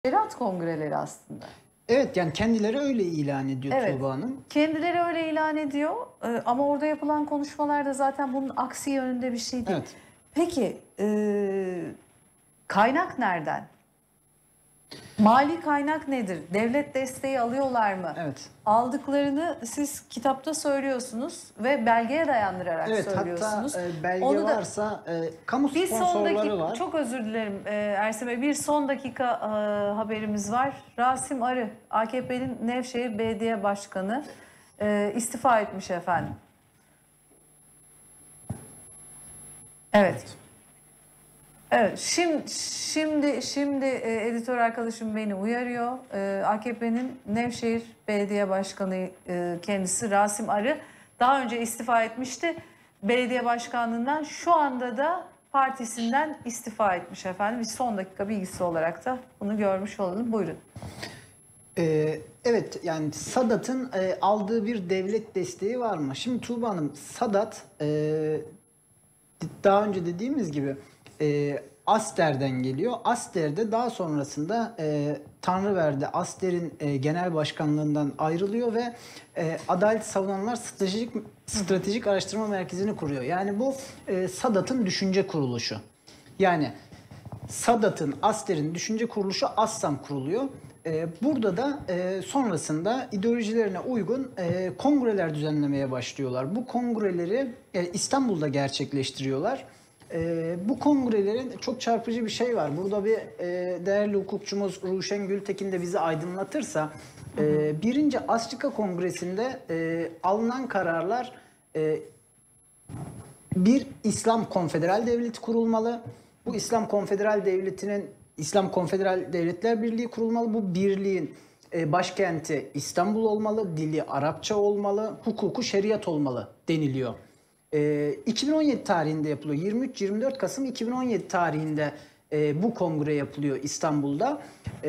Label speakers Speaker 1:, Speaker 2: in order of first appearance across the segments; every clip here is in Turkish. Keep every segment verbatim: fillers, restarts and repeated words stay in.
Speaker 1: Şeriat kongreleri aslında.
Speaker 2: Evet, yani kendileri öyle ilan ediyor
Speaker 1: Evet,
Speaker 2: Tuğba Hanım.
Speaker 1: kendileri öyle ilan ediyor ee, ama orada yapılan konuşmalarda zaten bunun aksi yönünde bir şey değil.
Speaker 2: Evet.
Speaker 1: Peki e, kaynak nereden? Mali kaynak nedir? Devlet desteği alıyorlar mı?
Speaker 2: Evet.
Speaker 1: Aldıklarını siz kitapta söylüyorsunuz ve belgeye dayandırarak
Speaker 2: Evet,
Speaker 1: söylüyorsunuz.
Speaker 2: hatta e, belge
Speaker 1: Onu da,
Speaker 2: varsa e, kamu
Speaker 1: bir son
Speaker 2: sponsorları
Speaker 1: dakika,
Speaker 2: var.
Speaker 1: çok özür dilerim e, Ersin Bey, bir son dakika e, haberimiz var. Rasim Arı, A K P'nin Nevşehir Belediye Başkanı e, istifa etmiş efendim. Evet.
Speaker 2: Evet.
Speaker 1: Evet, şimdi şimdi şimdi e, editör arkadaşım beni uyarıyor. E, A K P'nin Nevşehir Belediye Başkanı e, kendisi Rasim Arı daha önce istifa etmişti belediye başkanlığından. Şu anda da partisinden istifa etmiş efendim. Bir son dakika bilgisi olarak da bunu görmüş olalım. Buyurun.
Speaker 2: Ee, evet, yani Sadat'ın e, aldığı bir devlet desteği var mı? Şimdi Tuğba Hanım, Sadat e, daha önce dediğimiz gibi e, Aster'den geliyor. Aster'de daha sonrasında e, Tanrıverdi Aster'in e, genel başkanlığından ayrılıyor ve e, Adalet Savunanlar Stratejik Stratejik Araştırma Merkezi'ni kuruyor. Yani bu e, Sadat'ın düşünce kuruluşu. Yani Sadat'ın, Aster'in düşünce kuruluşu Assam kuruluyor. Ee, burada da e, sonrasında ideolojilerine uygun e, kongreler düzenlemeye başlıyorlar. Bu kongreleri e, İstanbul'da gerçekleştiriyorlar. E, bu kongrelerin çok çarpıcı bir şey var. Burada bir e, değerli hukukçumuz Ruşen Gültekin de bizi aydınlatırsa, e, birinci Asrika Kongresi'nde e, alınan kararlar e, bir İslam Konfederal Devleti kurulmalı. Bu İslam Konfederal Devleti'nin İslam Konfederal Devletler Birliği kurulmalı. Bu birliğin başkenti İstanbul olmalı, dili Arapça olmalı, hukuku şeriat olmalı deniliyor. iki bin on yedi tarihinde yapılıyor. yirmi üç yirmi dört Kasım iki bin on yedi tarihinde bu kongre yapılıyor İstanbul'da.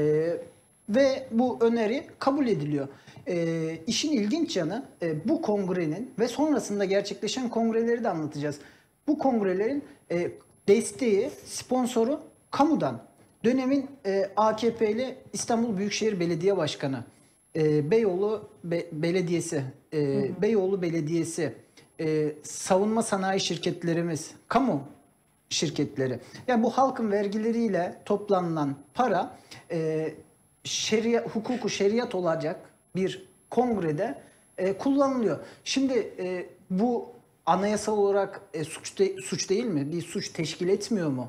Speaker 2: Ve bu öneri kabul ediliyor. E, işin ilginç yanı e, bu kongrenin ve sonrasında gerçekleşen kongreleri de anlatacağız. Bu kongrelerin e, desteği, sponsoru kamudan. Dönemin e, A K P'li İstanbul Büyükşehir Belediye Başkanı, e, Beyoğlu Be Belediyesi, e, hı hı. Beyoğlu Belediyesi, e, savunma sanayi şirketlerimiz, kamu şirketleri. Yani bu halkın vergileriyle toplanılan para e, şeria, hukuku şeriat olacak bir kongrede e, kullanılıyor. Şimdi e, bu anayasal olarak e, suç, de, suç değil mi? Bir suç teşkil etmiyor mu?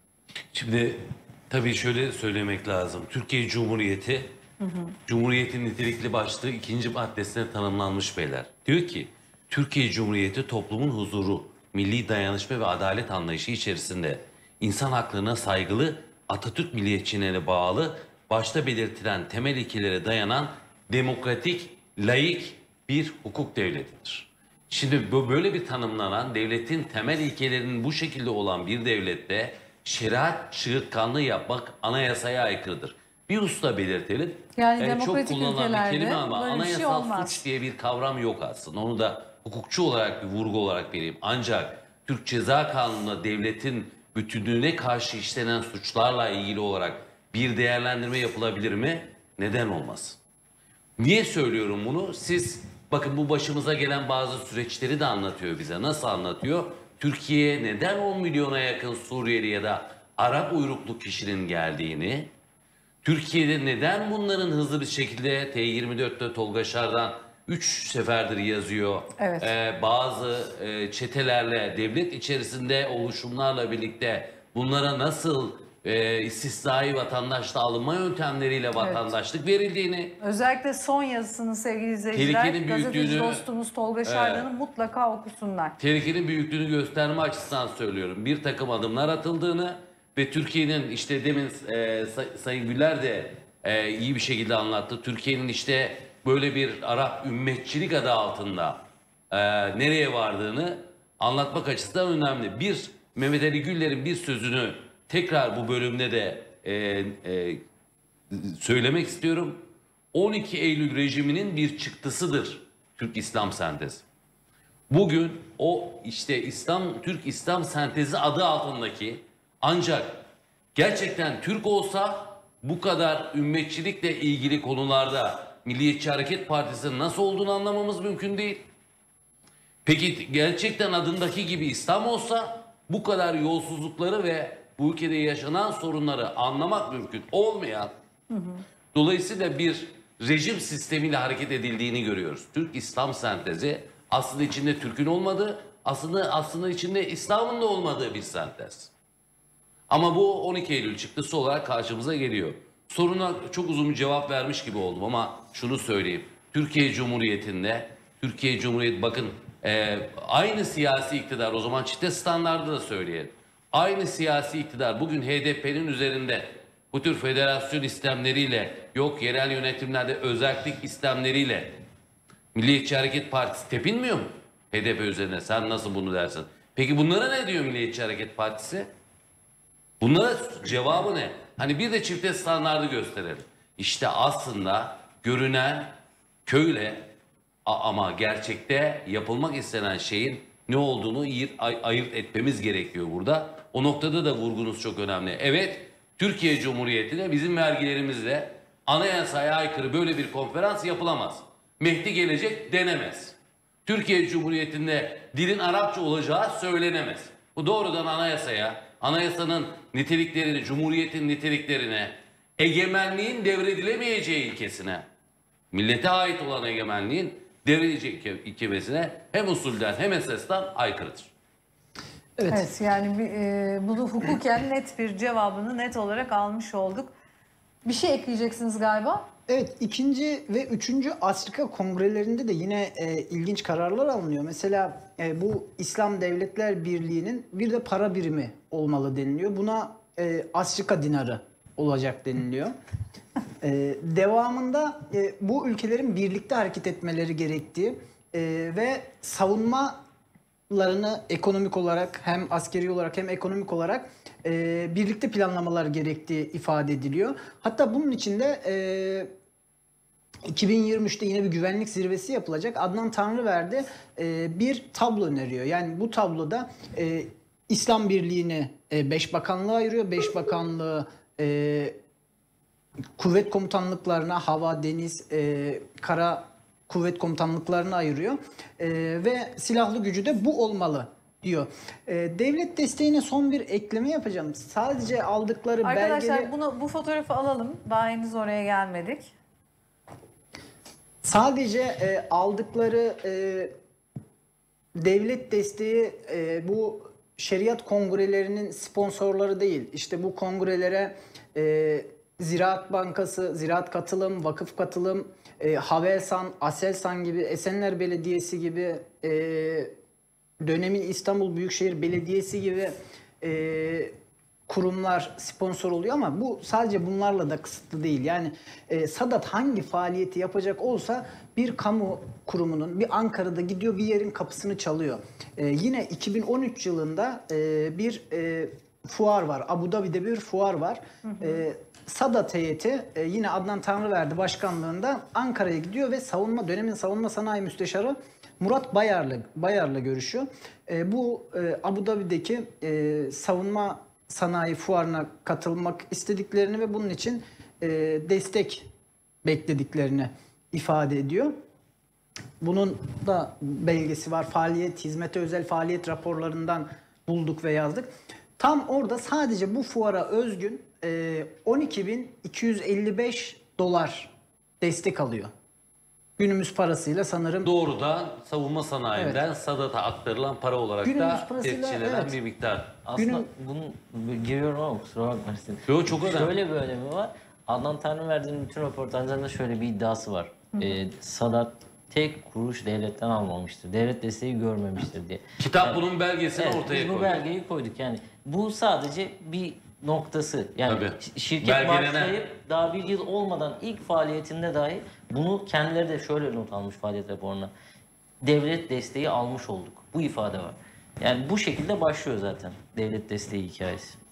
Speaker 3: Şimdi tabii şöyle söylemek lazım. Türkiye Cumhuriyeti, hı hı. Cumhuriyetin nitelikli başlığı ikinci maddesine tanımlanmış beyler. Diyor ki, Türkiye Cumhuriyeti toplumun huzuru, milli dayanışma ve adalet anlayışı içerisinde insan haklarına saygılı, Atatürk milliyetçiliğine bağlı, başta belirtilen temel ilkelere dayanan demokratik, laik bir hukuk devletidir. Şimdi bu böyle bir tanımlanan devletin temel ilkelerinin bu şekilde olan bir devlette şeriat çığırtkanlığı yapmak anayasaya aykırıdır. Bir usta belirtelim.
Speaker 1: Yani
Speaker 3: ee,
Speaker 1: demokratik
Speaker 3: çok kullanılan bir kelime ama
Speaker 1: böyle bir şey
Speaker 3: anayasal
Speaker 1: olmaz.
Speaker 3: suç diye bir kavram yok aslında. Onu da hukukçu olarak bir vurgu olarak vereyim. Ancak Türk Ceza Kanunu'nda devletin bütünlüğüne karşı işlenen suçlarla ilgili olarak bir değerlendirme yapılabilir mi? Neden olmaz? Niye söylüyorum bunu? Siz bakın, bu başımıza gelen bazı süreçleri de anlatıyor bize. Nasıl anlatıyor? Türkiye'ye neden on milyona yakın Suriyeli ya da Arap uyruklu kişinin geldiğini, Türkiye'de neden bunların hızlı bir şekilde T yirmi dörtte Tolga Şar'dan üç seferdir yazıyor.
Speaker 1: Evet.
Speaker 3: Ee, bazı e, çetelerle, devlet içerisinde oluşumlarla birlikte bunlara nasıl e, istisnai vatandaşlığa alınma yöntemleriyle vatandaşlık evet. verildiğini.
Speaker 1: Özellikle son yazısını sevgili izleyiciler, gazeteci dostumuz Tolga Şardan'ın evet. mutlaka okusunlar.
Speaker 3: Tehlikenin büyüklüğünü gösterme açısından söylüyorum. Bir takım adımlar atıldığını ve Türkiye'nin işte demin e, say, Sayın Güler de e, iyi bir şekilde anlattı. Türkiye'nin işte böyle bir Arap ümmetçilik adı altında e, nereye vardığını anlatmak açısından önemli. Bir, Mehmet Ali Güller'in bir sözünü tekrar bu bölümde de e, e, söylemek istiyorum. on iki Eylül rejiminin bir çıktısıdır Türk İslam sentezi. Bugün o işte İslam Türk İslam sentezi adı altındaki, ancak gerçekten Türk olsa bu kadar ümmetçilikle ilgili konularda Milliyetçi Hareket Partisi'nin nasıl olduğunu anlamamız mümkün değil. Peki gerçekten adındaki gibi İslam olsa bu kadar yolsuzlukları ve bu ülkede yaşanan sorunları anlamak mümkün olmayan, hı hı. dolayısıyla bir rejim sistemiyle hareket edildiğini görüyoruz. Türk İslam sentezi aslında içinde Türk'ün olmadığı, aslında aslında içinde İslam'ın da olmadığı bir sentez. Ama bu on iki Eylül çıktısı olarak karşımıza geliyor. Soruna çok uzun bir cevap vermiş gibi oldum ama şunu söyleyeyim. Türkiye Cumhuriyeti'nde, Türkiye Cumhuriyeti bakın e, aynı siyasi iktidar, o zaman çifte standardı da söyleyelim. Aynı siyasi iktidar bugün H D P'nin üzerinde bu tür federasyon istemleriyle, yok yerel yönetimlerde özellik istemleriyle Milliyetçi Hareket Partisi tepinmiyor mu H D P üzerine? Sen nasıl bunu dersin? Peki bunlara ne diyor Milliyetçi Hareket Partisi? Bunlara cevabı ne? Hani bir de çifte standardı gösterelim. İşte aslında görünen köyle ama gerçekte yapılmak istenen şeyin ne olduğunu ayırt etmemiz gerekiyor burada. O noktada da vurgunuz çok önemli. Evet, Türkiye Cumhuriyeti'ne bizim vergilerimizle anayasaya aykırı böyle bir konferans yapılamaz. Mehdi gelecek denemez. Türkiye Cumhuriyeti'nde dilin Arapça olacağı söylenemez. Bu doğrudan anayasaya, anayasanın niteliklerini, Cumhuriyet'in niteliklerine, egemenliğin devredilemeyeceği ilkesine, millete ait olan egemenliğin devredilecek ilkesine hem usulden hem esasten aykırıdır.
Speaker 1: Evet, evet yani e, bunu hukuken net bir cevabını net olarak almış olduk. Bir şey ekleyeceksiniz galiba.
Speaker 2: Evet, ikinci ve üçüncü Afrika kongrelerinde de yine e, ilginç kararlar alınıyor. Mesela e, bu İslam Devletler Birliği'nin bir de para birimi olmalı deniliyor. Buna e, Afrika dinarı olacak deniliyor. e, devamında e, bu ülkelerin birlikte hareket etmeleri gerektiği e, ve savunmalarını ekonomik olarak hem askeri olarak hem ekonomik olarak e, birlikte planlamalar gerektiği ifade ediliyor. Hatta bunun içinde e, iki bin yirmi üçte yine bir güvenlik zirvesi yapılacak. Adnan Tanrıverdi e, bir tablo öneriyor. Yani bu tabloda e, İslam Birliği'ni e, beş bakanlığa ayırıyor. Beş bakanlığı e, kuvvet komutanlıklarına, hava, deniz, e, kara kuvvet komutanlıklarına ayırıyor. E, ve silahlı gücü de bu olmalı diyor. E, devlet desteğine son bir ekleme yapacağım. Sadece aldıkları
Speaker 1: Arkadaşlar
Speaker 2: belgeli...
Speaker 1: bunu, bu fotoğrafı alalım. Daha henüz oraya gelmedik.
Speaker 2: Sadece e, aldıkları e, devlet desteği e, bu şeriat kongrelerinin sponsorları değil. İşte bu kongrelere e, Ziraat Bankası, Ziraat Katılım, Vakıf Katılım, e, Havelsan, Aselsan gibi, Esenler Belediyesi gibi, e, dönemin İstanbul Büyükşehir Belediyesi gibi e, kurumlar sponsor oluyor ama bu sadece bunlarla da kısıtlı değil. Yani e, Sadat hangi faaliyeti yapacak olsa bir kamu kurumunun bir Ankara'da gidiyor bir yerin kapısını çalıyor. E, yine iki bin on üç yılında e, bir e, fuar var. Abu Dhabi'de bir fuar var. Hı hı. E, Sadat heyeti e, yine Adnan Tanrıverdi başkanlığında Ankara'ya gidiyor ve savunma dönemin savunma sanayi müsteşarı Murat Bayar'la Bayar'la görüşüyor. E, bu e, Abu Dhabi'deki e, savunma sanayi fuarına katılmak istediklerini ve bunun için e, destek beklediklerini ifade ediyor. Bunun da belgesi var. Faaliyet, hizmete özel faaliyet raporlarından bulduk ve yazdık. Tam orada sadece bu fuara özgün e, on iki bin iki yüz elli beş dolar destek alıyor. Günümüz parasıyla sanırım...
Speaker 3: Doğrudan savunma sanayinden
Speaker 2: evet.
Speaker 3: Sadat'a aktarılan para olarak
Speaker 2: Günümüz
Speaker 3: da tescil eden
Speaker 2: evet.
Speaker 3: bir miktar.
Speaker 4: Aslında
Speaker 2: Günüm...
Speaker 4: bunun giriyorum ama kusura bakmayın.
Speaker 3: Yok çok önemli.
Speaker 4: Şöyle bir önemi var. Adnan Tanrıverdi'nin bütün röportajlarında şöyle bir iddiası var. Ee, Sadat tek kuruş devletten almamıştır. Devlet desteği görmemiştir diye.
Speaker 3: Kitap
Speaker 4: yani,
Speaker 3: bunun belgesini
Speaker 4: evet,
Speaker 3: ortaya
Speaker 4: biz bu
Speaker 3: koydu.
Speaker 4: belgeyi koyduk yani. Bu sadece bir noktası. Yani
Speaker 3: Tabii.
Speaker 4: şirket
Speaker 3: Belgelenen.
Speaker 4: başlayıp daha bir yıl olmadan ilk faaliyetinde dahi bunu kendileri de şöyle not almış faaliyet raporuna. Devlet desteği almış olduk. Bu ifade var. Yani bu şekilde başlıyor zaten devlet desteği hikayesi.